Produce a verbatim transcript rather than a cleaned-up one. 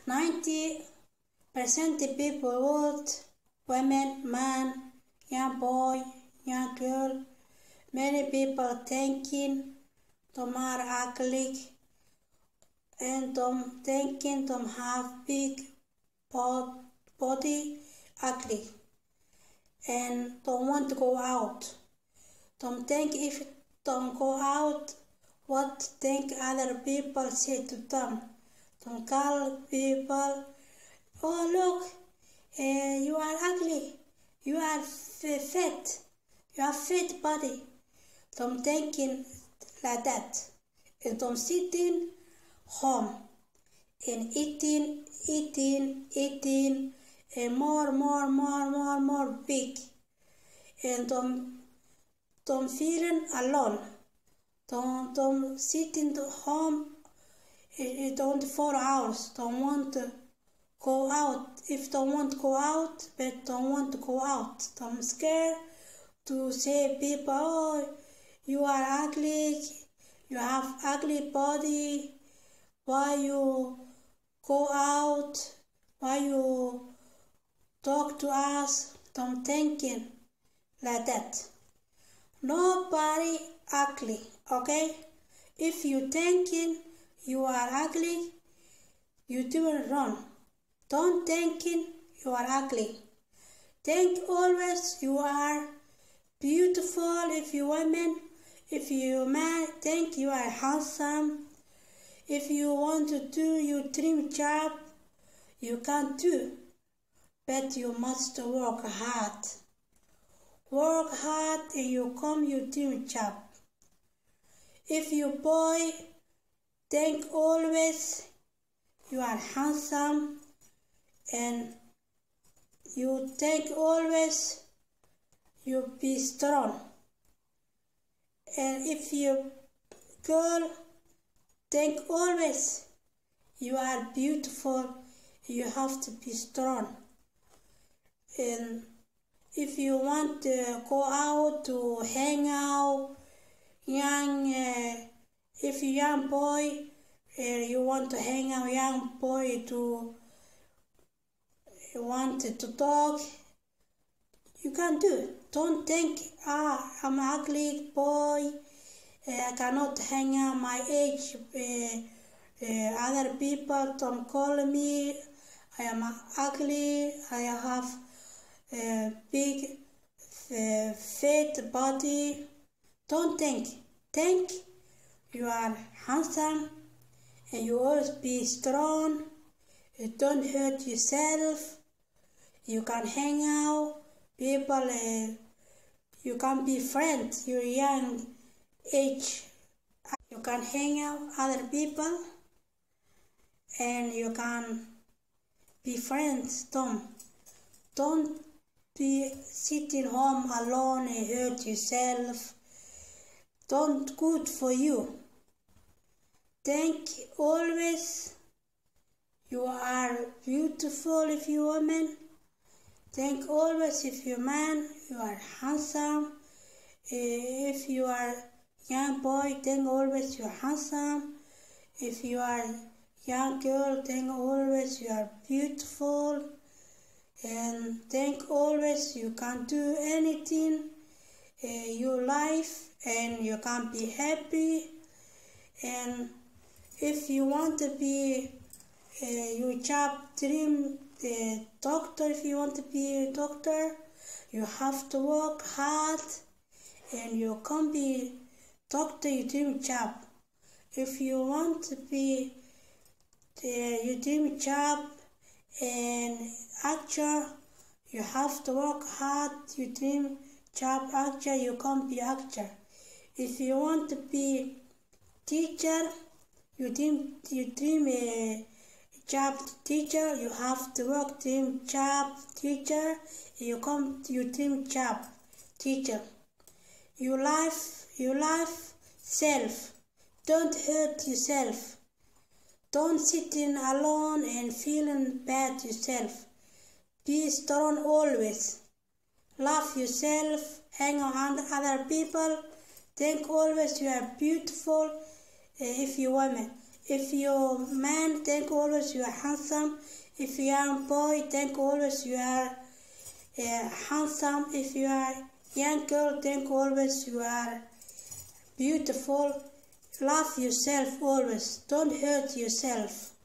ninety percent of people would, women, man, young boy, young girl, many people thinking them are ugly and them thinking them have big body ugly and don't want to go out. Don't think if don't go out, what think other people say to them. Don't call people, oh look, uh, you are ugly, you are fat, you have fat body. Don't thinking like that. And don't sitting home and eating, eating, eating, and more, more, more, more, more big. And don't, don't feeling alone. Don't, don't sit in the home twenty-four hours. Don't want to go out. If don't want to go out, but don't want to go out. Don't scared to say people, oh, you are ugly, you have ugly body, why you go out, why you talk to us. Don't thinking like that. Nobody ugly, okay? If you thinking you are ugly, you doing wrong. Don't thinking you are ugly. Think always you are beautiful. If you women, if you man, think you are handsome. If you want to do your dream job, you can do, but you must work hard. Work hard and you come your dream job. If you boy think always you are handsome and you think always you be strong. And if you girl think always you are beautiful, you have to be strong. And if you want to go out to hang out, young, uh, if you young boy, uh, you want to hang out, young boy to you want to talk, you can do. Don't think, ah, I'm an ugly boy, uh, I cannot hang out my age. Uh, uh, other people don't call me, I am ugly, I have a big, uh, fat body. Don't think. Think you are handsome and you always be strong. You don't hurt yourself. You can hang out. People, uh, you can be friends. You're young age. You can hang out other people and you can be friends. Don't, don't be sitting home alone and hurt yourself. Don't good for you. Think always you are beautiful if you're a woman. Think always if you're a man, you are handsome. If you are young boy, think always you're handsome. If you are young girl, think always you are beautiful. And think always you can do anything in your life and you can be happy. And if you want to be uh, your job dream uh, doctor, if you want to be a doctor, you have to work hard and you can be doctor your dream job. If you want to be uh, your dream job and actor, you have to work hard your dream job actor, you can't be actor. If you want to be teacher, you dream you dream a job teacher, you have to work dream job teacher, you come you dream job teacher. Your life your life self. Don't hurt yourself. Don't sit in alone and feeling bad yourself. Be strong always. Love yourself, hang around other people. Think always you are beautiful uh, if you're woman. If you're man, think always you are handsome. If you are a boy, think always you are uh, handsome. If you are young girl, think always you are beautiful. Love yourself always. Don't hurt yourself.